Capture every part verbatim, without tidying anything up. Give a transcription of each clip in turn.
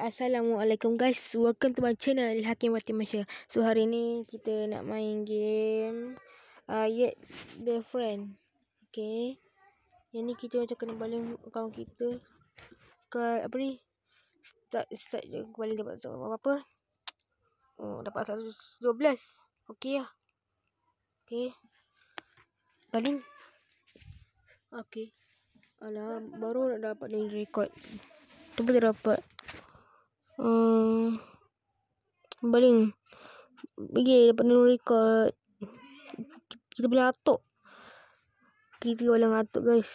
Assalamualaikum guys, welcome to my channel Hakim Fatimah. So hari ni kita nak main game uh, Yet the Friend. Okay, yang ni kita macam kena baling akaun kita ke apa ni, Start start je baling dapat apa-apa. Oh, dapat seratus dua belas. Okay lah. Okay, baling. Okay, alah baru nak dapat ni record. Tu pun tak dapat. Hmm, baling. Pergi dapat new record. Kita boleh atuk. Kita boleh atuk guys.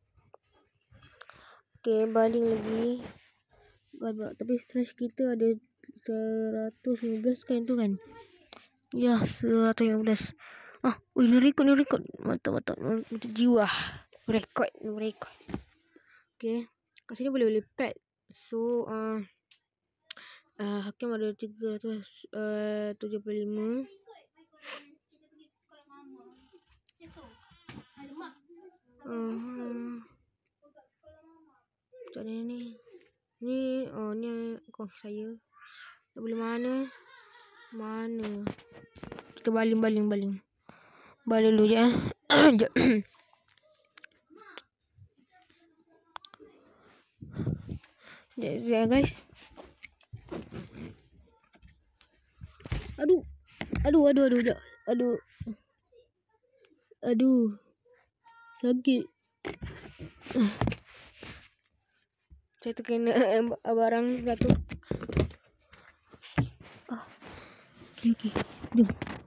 Okay, baling lagi. Tapi stretch kita ada seratus lima belas kan tu kan. Ya, seratus lima belas. Ah, ui, new record, new record. Mantap-mantap. Macam jiwa. Record, new record. Okay, kat sini boleh boleh pad. So, uh, Uh, Hakim ada tiga ratus tujuh puluh lima. Uh, macam mana ni? Ni, oh ni akaun saya. Tak boleh mana? Mana? Kita baling, baling, baling. Baling dulu je. Sekejap. Sekejap guys. Aduh. Aduh, aduh, aduh, sekejap. Aduh. Aduh. Sakit. Saya terkena barang satu. Ah. Okey, okey. Jom.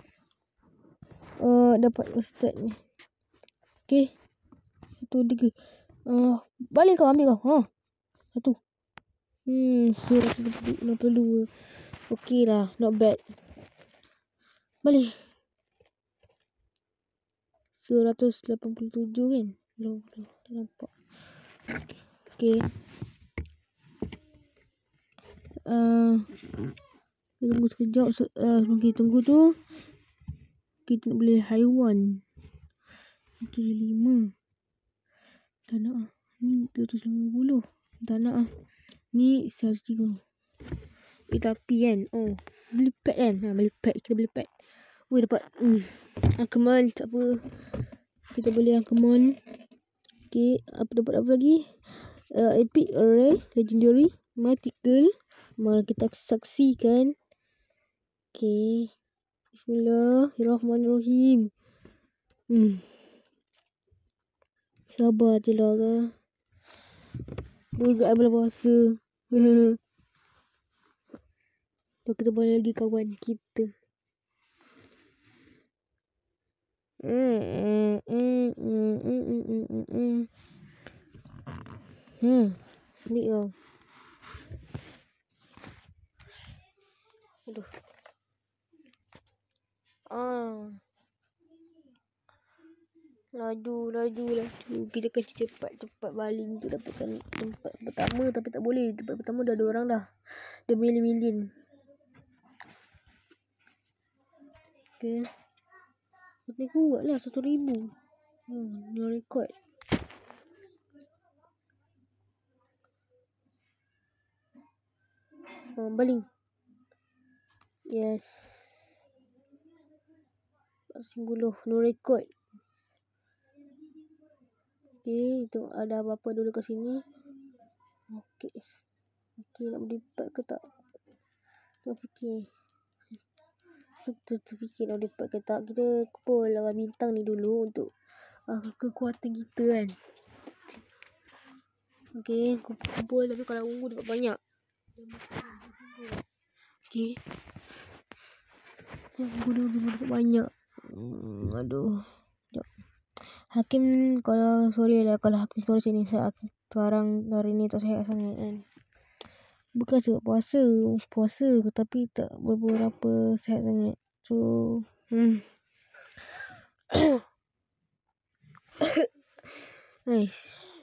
Uh, dapat start ni. Okey. Satu, tiga. Uh, balik kau, ambil kau. Ha. Satu. Hmm, seratus enam puluh dua. Okey lah, not bad. Balik. seratus lapan puluh tujuh kan? Belum, belum. Tak nampak. Okey. Uh, tunggu sekejap. Uh, okay, tunggu tu. Kita nak beli haiwan. tujuh puluh lima. Tak nak lah. Ni tujuh ratus lima puluh. Tak nak lah. Ni seratus tiga puluh. Eh, tapi kan. Oh. Beli pad kan? Ha, beli pad. Kita beli pad. Weh, dapat. Hmm. Angkeman. Tak apa. Kita beli angkeman. Okay. Apa dapat apa lagi? Uh, epic, rare, legendary, mythical. Mari kita saksikan. Okay. Bismillahirrahmanirrahim. Hmm. Sabar je lah kan. Bergerak bulan puasa. Tu kita boleh lagi kawan kita. Hmm. Hmm. Hmm. Hmm. Hmm. Hmm. Hmm. Hmm. Ni lah. Aduh. Ah. Laju, laju, laju. Kita kena cepat-cepat baling tu dapatkan tempat pertama, tapi tak boleh. Tempat pertama dah ada orang dah. Dah million-million. Okay. Ni kuat lah satu ribu. Hmm, ni record. Oh, baling. Yes. empat puluh. No record. Okay, itu ada apa-apa dulu kat sini. Okay. Okay, nak beli part ke tak? Tak fikir. Tu fikir nak beli part ke tak. Kita kumpul lah bintang ni dulu untuk uh, kekuatan kita kan. Okay, kumpul-kumpul. Tapi kalau ungu dapat banyak. Okay. Ungu dulu dapat banyak. Hmm, aduh. Hakim, kalau sorry lah kalau Hakim sorry sini saya sekarang hari ni tak sihat sangat kan. Bukan sebab puasa, puasa tapi tak beberapa sihat sangat. So, hmm. Nice.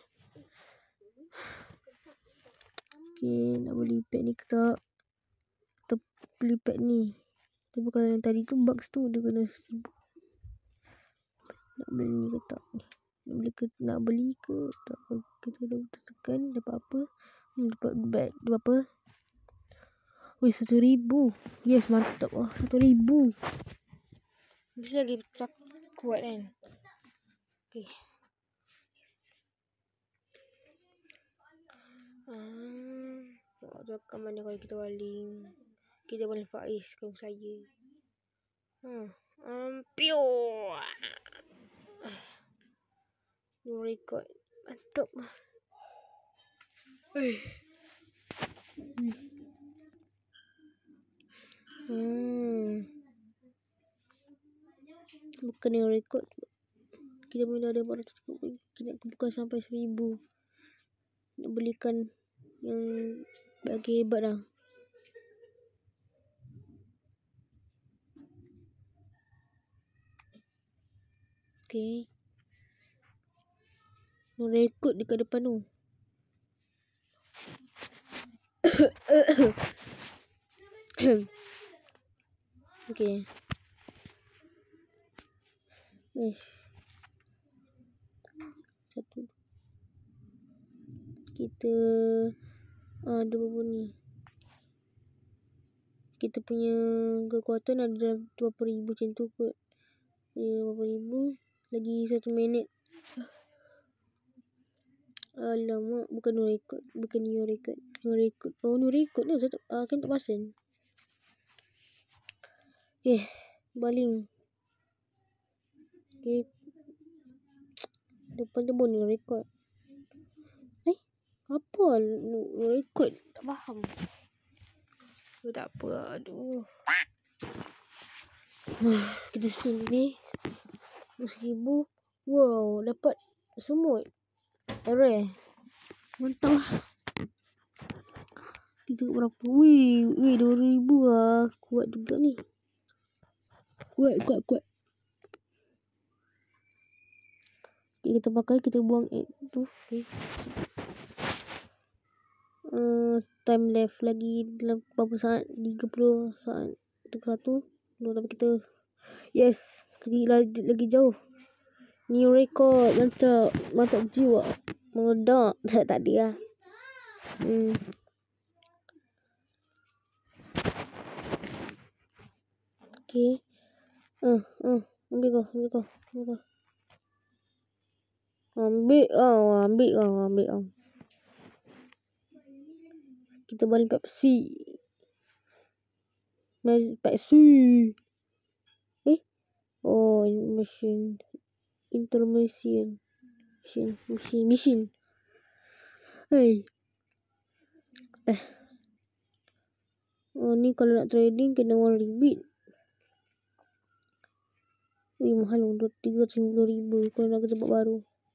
Okay, nak beli pad ni ke tak? Kita beli pad ni. Tapi kalau yang tadi tu box tu dia kena seribu. Nak beli ni ke tak ni? Nak beli ke, nak beli ke tak? Kita dah tekan dapat apa? Hmm, dapat bag, dapat apa? Wih, satu ribu. Yes, mantap. Wah, satu ribu. Bisa lagi cak kuat kan. Okay. Hmm, nak cakap mana kalau kita baling. Kita baling Faiz kalau saya. Hmm, um, piu. New record. Mantap. Eh. Hmm. Bukan new record. Kita mula ada empat ratus kita bukan sampai seribu. Nak belikan yang bagi hebat lah. Okay. Nak rekod dekat depan tu. Okay. Eh. Satu. Kita ada berapa ni? Kita punya kekuatan ada dalam dua puluh ribu macam tu kot. Eh, dua puluh ribu. Lagi satu minit. Alamak, bukan new record. Bukan new record. New record. Oh, new record tu. Saya tak, uh, kan tak pasang. Okay. Baling. Okay. Depan tu pun new record. Eh? Apa new record? Tak faham. Oh, tak apa. Aduh. Kita spin ni. Seribu. Wow. Dapat semut. Rare. Mantap lah. Kita berapa? Wih. Wih. Dua ribu lah. Kuat juga ni. Kuat. Kuat. Kuat. Okay, kita pakai. Kita buang egg tu. Okay. Uh, time left lagi dalam berapa saat? tiga puluh saat. tiga puluh satu. Tapi kita. Yes. Lagi, lagi, lagi jauh. New record. Mantap. Mantap jiwa. Meledak. Tak, tak ada lah. Hmm. Okay. Uh, uh. Ambil kau. Ambil kau. Ambil kau. Ambil kau. Ambil kau. Ambil kau. Kita baling Pepsi. Pepsi. Eh? Oh, machine. Intermission. Machine. Machine. Machine. Hey. Eh. Oh, ni kalau nak trading kena one ringgit. Eh, mahal untuk tiga ratus lima puluh ribu kalau nak ke tempat baru.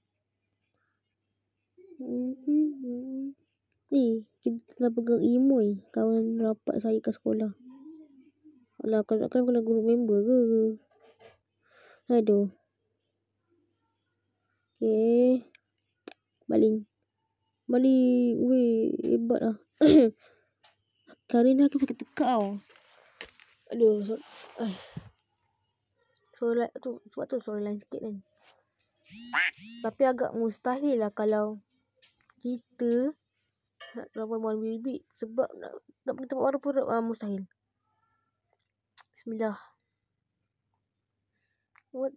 Hmm. Eh, kita dah pegang Imoy, kawan rapat saya kat sekolah. Alah, kalau nak kan kena group member ke? Aduh. Okay. Baling. Baling. Weh, hebat lah. Karina aku sakit tekak tau. Aduh. So, eh. Suara tu, sebab tu suara lain sikit kan. Tapi agak mustahil lah kalau kita nak lawan one bibit. Sebab nak, nak pergi tempat baru pun uh, mustahil. Bismillah. What?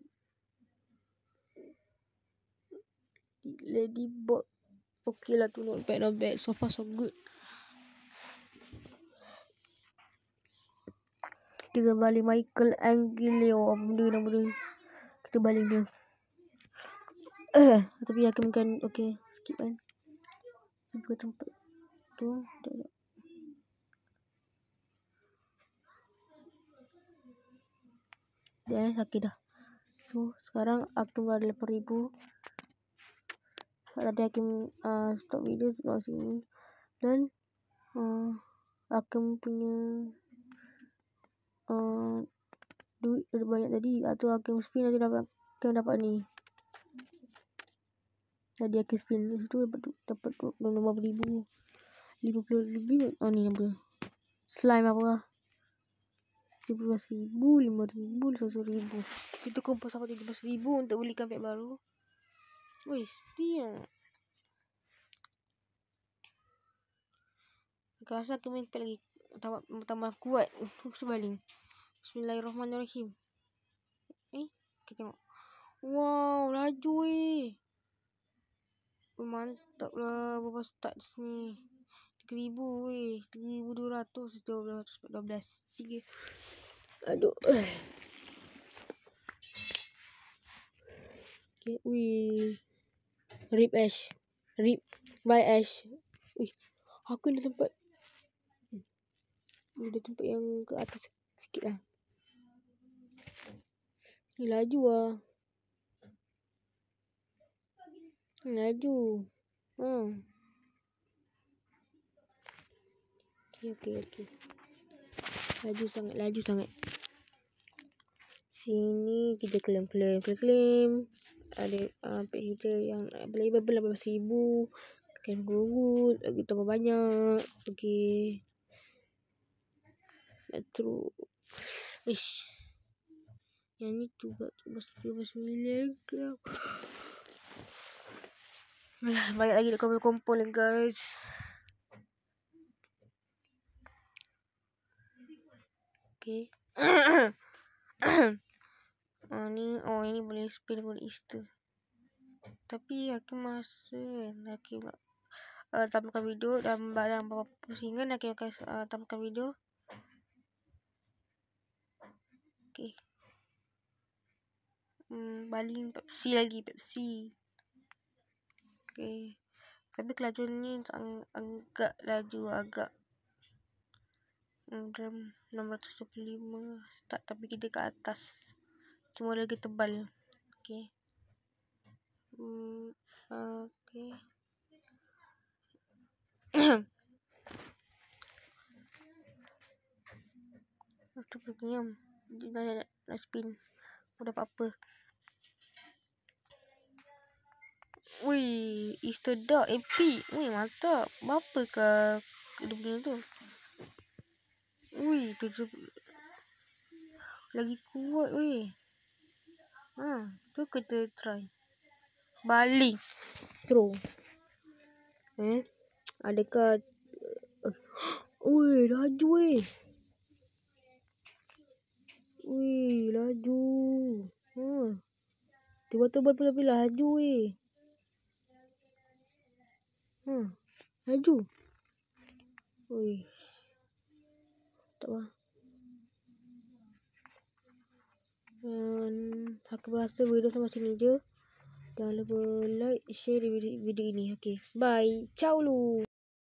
Ladybug. Okay lah tu, not bad, not bad. So far so good. Kita baling Michael Angelio. Benda nama dia. Kita baling dia. Uh, tapi Hakim kan. Okay, skip kan. Kita tempat tu. Tak ada. Dah, sakit dah. So, sekarang Hakim ada lapan ribu. Tadi Hakim uh, stop video kat sini. Dan uh, Hakim punya uh, duit ada banyak tadi. Atau Hakim spin nanti dapat Hakim dapat ni. Tadi Hakim spin tu dapat dapat lima puluh ribu. lima puluh ribu. Oh ni apa? Slime apa lah. tujuh belas ribu, lima ribu, seratus ribu. Kita kumpul sampai tujuh belas ribu untuk belikan pack baru. Wih, setia. Aku rasa aku main pack lagi tambah, tambah kuat. Sebaling. Bismillahirrahmanirrahim. Eh, kita tengok. Wow, laju eh. Oh, mantap lah berapa stats ni. tiga ribu eh. tiga ribu dua ratus. dua belas. Tiga. Aduh. Okay. Wih. Rip Ash. Rip by Ash. Wih. Aku ada tempat. Hmm. Ada tempat yang ke atas sikit lah. Ni laju lah. Laju. Hmm. Okey, okey, okey. Laju sangat, laju sangat. Sini kita klaim, klaim, klaim, klaim. Ada uh, pet kita yang available lapan belas ribu. Klaim gurut. Lagi tambah banyak. Okey. Nak terus. Ish. Yang ni tu buat dua belas sembilan ke. Banyak lagi nak kumpul-kumpul lah guys. Okay. Oh ni, oh ini boleh spin for Easter. Tapi aku masa Hakim uh, tambahkan video dan barang beberapa pusingan Hakim akan uh, tambahkan video. Okay. Hmm, baling Pepsi lagi, Pepsi. Okay. Tapi kelajuan ni ag agak laju, agak dalam enam ratus dua puluh lima start, tapi kita ke atas. Cuma lagi tebal. Okay. Hmm, okay. Itu premium. Nak, nak spin. Udah apa-apa. Wih, Easter Dog epic. Wih, mantap. Berapa ke dia punya tu? Wih, tujuh. Lagi kuat weh. Ha, tu kita try. Baling. Throw. Eh, adakah wih, laju weh. Wih, laju. Ha. Tiba-tiba tapi laju weh. Ha, laju. Wih. Tak apa. Dan aku rasa video sampai sini je. Jangan lupa like, share video, video ini. Okay, bye. Ciao lu.